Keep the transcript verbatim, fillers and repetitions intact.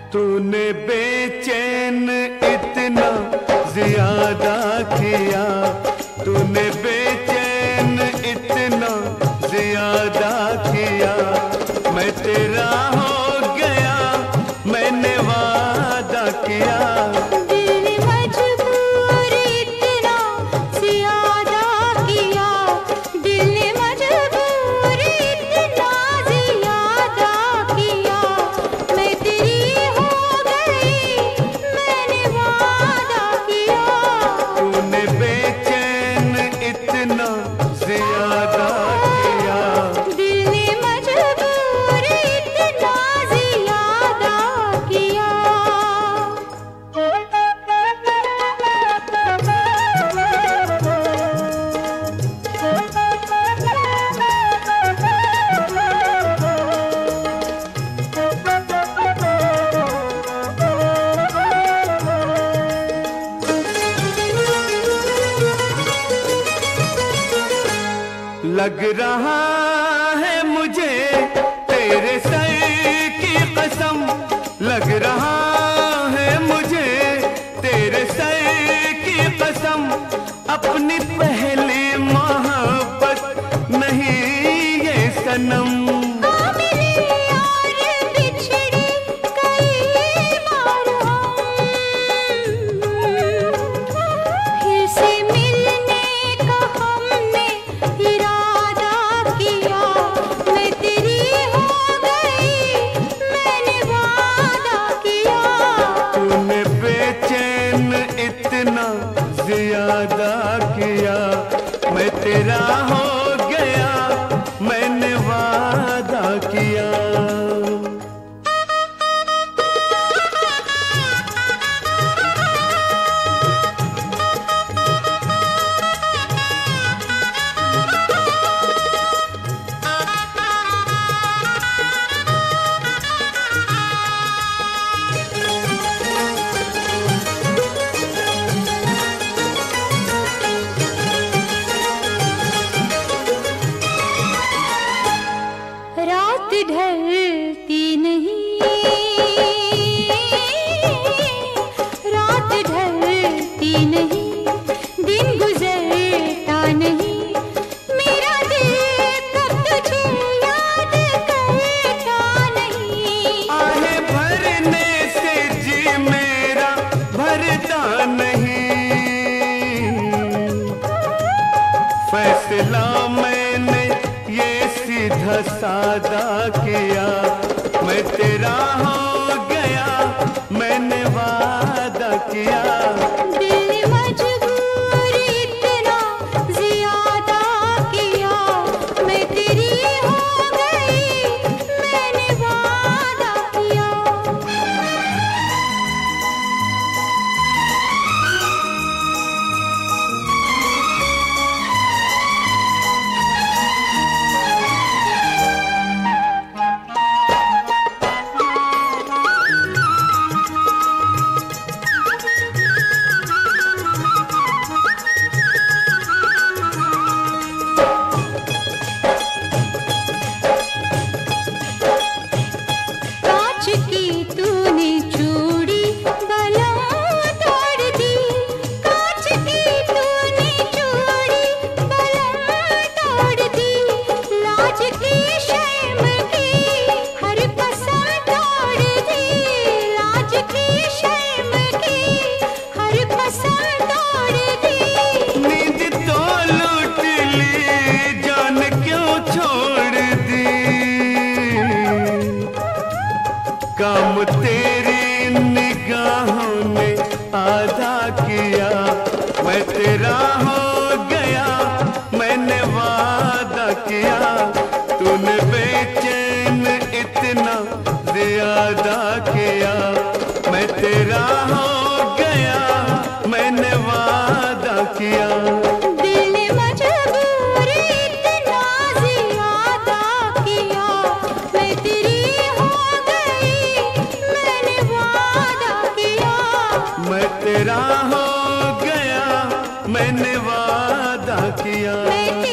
तूने बेचैन इतना ज्यादा किया, तूने बेचैन इतना ज्यादा किया, मैं तेरा हो गया, मैंने वादा किया। लग रहा है मुझे तेरे सर की कसम, लग रहा है मुझे तेरे सर की कसम, अपनी पहली मोहब्बत नहीं ये सनम। ज्यादा किया, मैं तेरा हो गया, मैंने वादा किया। रात ढलती नहीं, रात ढलती नहीं, दिन गुजरता नहीं, मेरा दिल कब तुझे याद करता नहीं। आहें भरने से जी मेरा भरता नहीं, फैसला मैंने ये सीधा सादा किया, मैं तेरा हो गया, मैंने वादा किया। दिल मजबूर इतना ज्यादा किया, मैं तेरी हो गई, मैंने वादा किया। की तूने चूड़ी बलम तोड़ दी, कांच की तूने चूड़ी बलम तोड़ दी, लाज की शर्म की हर कसम तोड़ दी, लाज की शर्म की हर कसम तोड़ दी। नींद तो लूट ली, जान क्यों छोड़ दी, काम तेरी निगाहों ने आधा किया, मैं तेरा हो गया, मैंने वादा किया। तूने बेचैन इतना ज्यादा किया, मैं तेरा हो गया, मैंने वादा किया। मैं तेरा हो गया, मैंने वादा किया।